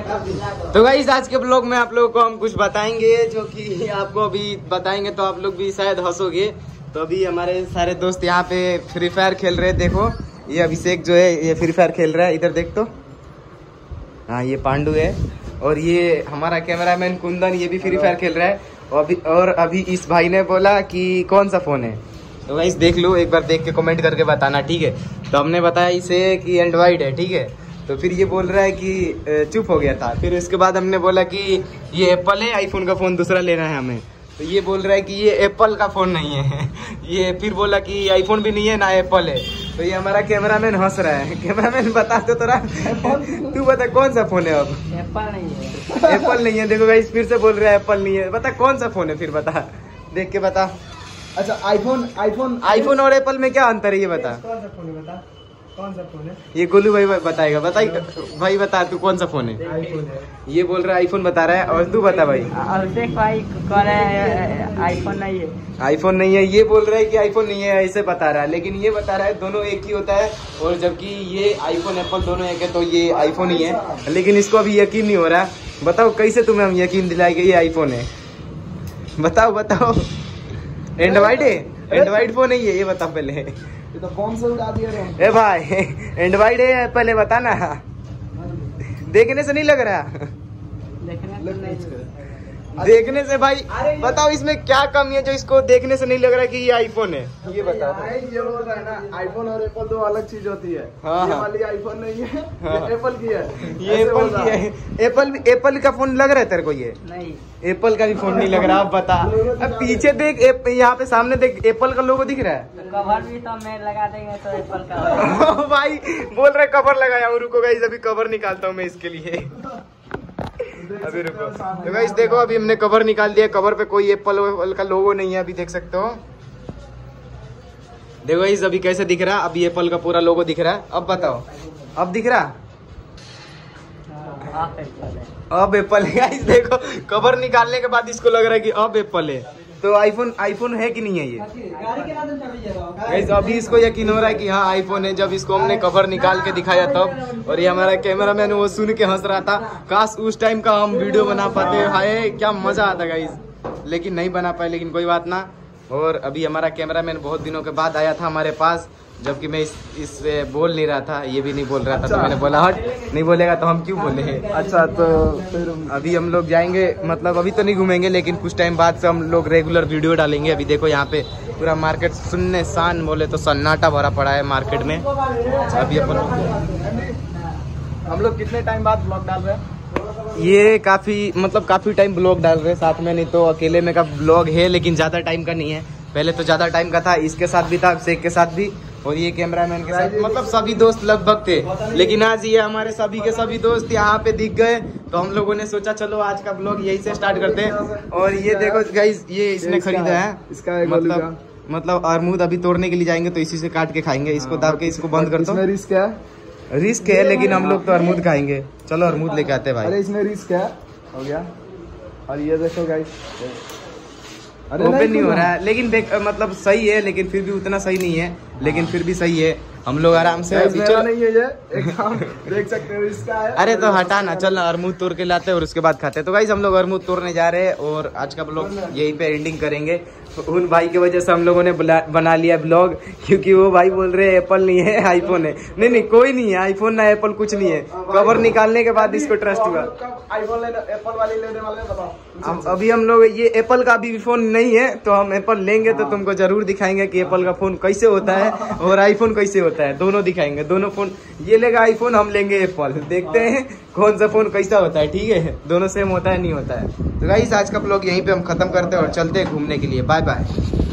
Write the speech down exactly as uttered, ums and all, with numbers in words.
तो गाइस आज के ब्लॉग में आप लोगों को हम कुछ बताएंगे जो कि आपको अभी बताएंगे तो आप लोग भी शायद हंसोगे। तो अभी हमारे सारे दोस्त यहाँ पे फ्री फायर खेल रहे हैं। देखो ये अभिषेक जो है ये फ्री फायर खेल रहा है, इधर देख तो। हाँ ये पांडु है और ये हमारा कैमरामैन कुंदन, ये भी फ्री फायर खेल रहा है। और अभी और अभी इस भाई ने बोला कि कौन सा फोन है, तो गाइस देख लो, एक बार देख के कमेंट करके बताना, ठीक है। तो हमने बताया इसे कि एंड्रॉइड है, ठीक है। तो फिर ये बोल रहा है कि चुप हो गया था। फिर उसके बाद हमने बोला कि ये एप्पल है, आईफोन का फोन दूसरा लेना है हमें। तो ये बोल रहा है कि ये एप्पल का फोन नहीं है। ये फिर बोला कि आईफोन भी नहीं है ना एप्पल है। तो ये हमारा कैमरामैन हंस रहा है। कैमरामैन बता तो तोरा, तू बता कौन सा फोन है। अब एप्पल नहीं है, एप्पल नहीं है। देखो गाइस फिर से बोल रहा है एप्पल नहीं है। बता कौन सा फोन है, फिर बता, देख के बता। अच्छा आईफोन आईफोन आईफोन और एप्पल में क्या अंतर है ये बता। कौन सा फोन है, बता कौन सा फोन है। ये गोलू भाई बताएगा। बताई भाई बता तू कौन सा फोन है। आईफोन है। ये बोल रहा है आईफोन बता रहा है। और तू बता भाई। अभिषेक भाई कह रहे हैं आईफोन नहीं है, आईफोन नहीं है। ये बोल रहा है कि आईफोन नहीं है, ऐसे बता रहा है। लेकिन ये बता रहा है दोनों एक ही होता है। और जबकि ये आईफोन एप्पल दोनों एक है, तो ये आईफोन ही है। लेकिन इसको अभी यकीन नहीं हो रहा। बताओ कैसे तुम्हें हम यकीन दिलाएंगे ये आईफोन है। बताओ बताओ। एंड्रॉइड है, एंड्रॉइड फोन नहीं है ये बता पहले। ये तो बॉम्ब से उड़ा दिया रे। ए भाई एंड्रॉइड है पहले बताना। देखने से नहीं लग रहा। देखने को नहीं। देखने से भाई बताओ इसमें क्या कमी है जो इसको देखने से नहीं लग रहा कि ये आईफोन है। ये बता। ये बोल रहा है ना आईफोन और एप्पल दो अलग चीज होती है। हाँ, ये हाँ। वाली आईफोन नहीं है, हाँ। ये एप्पल की है। ये एप्पल की है। एप्पल एप्पल का फोन लग रहा है तेरे को ये। नहीं एप्पल का भी फोन नहीं लग रहा। अब बता। अब पीछे देख, यहाँ पे सामने देख, एप्पल का लोगो दिख रहा है। तो कवर भी तो मैं लगा देंगे तो एप्पल का। भाई बोल रहे कवर लगाया हूँ। रुको गाइस अभी कवर निकालता हूँ मैं इसके लिए। अभी रुको। तो गाइस देखो अभी हमने कवर निकाल दिया। कवर पे कोई एप्पल का लोगो नहीं है, अभी देख सकते हो। देखो गाइस अभी कैसे दिख रहा। अभी एप्पल का पूरा लोगो दिख रहा है। अब बताओ, अब दिख रहा। अब एप्पल है गाइस। देखो कवर निकालने के बाद इसको लग रहा है कि अब एप्पल है। तो आईफोन आईफोन है कि नहीं है ये गाइस। अभी इसको यकीन हो रहा है कि हाँ आईफोन है, जब इसको हमने कवर निकाल के दिखाया तब। और ये हमारा कैमरामैन वो सुन के हंस रहा था। काश उस टाइम का हम वीडियो बना पाते। हाय क्या मजा आता गाइस, लेकिन नहीं बना पाए। लेकिन कोई बात ना। और अभी हमारा कैमरामैन बहुत दिनों के बाद आया था हमारे पास, जबकि मैं इस इससे बोल नहीं रहा था, ये भी नहीं बोल रहा था। तो मैंने बोला हट, नहीं बोलेगा तो हम क्यों बोले। अच्छा तो फिर अभी हम लोग जाएंगे, मतलब अभी तो नहीं घूमेंगे, लेकिन कुछ टाइम बाद से हम लोग रेगुलर वीडियो डालेंगे। अभी देखो यहाँ पे पूरा मार्केट सुनने सान बोले तो सन्नाटा भरा पड़ा है मार्केट में। अभी अपन हम लोग कितने टाइम बाद ब्लॉग डाल रहे हैं। ये काफी मतलब काफी टाइम ब्लॉग डाल रहे हैं साथ में, नहीं तो अकेले में का ब्लॉग है, लेकिन ज्यादा टाइम का नहीं है। पहले तो ज्यादा टाइम का था, इसके साथ भी था, अभिषेक के साथ भी, और ये कैमरामैन के साथ, मतलब सभी दोस्त लगभग थे। लेकिन आज ये हमारे सभी के सभी दोस्त यहाँ पे दिख गए, तो हम लोगों ने सोचा चलो आज का ब्लॉग यही से स्टार्ट करते हैं। और ये देखो गाइस ये इसने खरीदा है, इसका मतलब मतलब अमरूद अभी तोड़ने के लिए जाएंगे तो इसी से काट के खाएंगे। इसको दाब के इसको बंद कर दो। इसमें रिस्क है, रिस्क है, लेकिन हम लोग तो अमरूद खाएंगे। चलो अमरूद लेके आते हैं भाई। अरे इसमें रिस्क है, हो गया। और ये देखो गाइस, अरे ओपन नहीं हो रहा है, लेकिन देख मतलब सही है, लेकिन फिर भी उतना सही नहीं है, लेकिन फिर भी सही है। हम लोग आराम से मेरा नहीं है ये, एकदम देख सकते हो इसका है। अरे तो हटा ना, चल अरमूद तोड़ के लाते हैं और उसके बाद खाते हैं। तो गाइस हम लोग अरमूद तोड़ने जा रहे हैं और आज का ब्लॉग यहीं पे एंडिंग करेंगे। उन भाई की वजह से हम लोगों ने बना लिया ब्लॉग, क्योंकि वो भाई बोल रहे हैं एप्पल नहीं है आईफोन है। नहीं नहीं कोई नहीं है, आईफोन ना एप्पल कुछ नहीं है। कवर निकालने के बाद इसको ट्रस्ट हुआ। आईफोन लेने एप्पल वाली लेने वाले बताओ। अभी हम लोग ये एप्पल का भी फोन नहीं है, तो हम एप्पल लेंगे तो तुमको जरूर दिखाएंगे कि एप्पल का फोन कैसे होता है और आईफोन कैसे होता है, दोनों दिखाएंगे। दोनों फोन, ये लेगा आईफोन, हम लेंगे एप्पल। देखते हैं कौन सा फोन कैसा होता है, ठीक है। दोनों सेम होता है नहीं होता है। तो गाइस आज का ब्लॉग यहीं पे हम खत्म करते हैं और चलते हैं घूमने के लिए। Bye bye.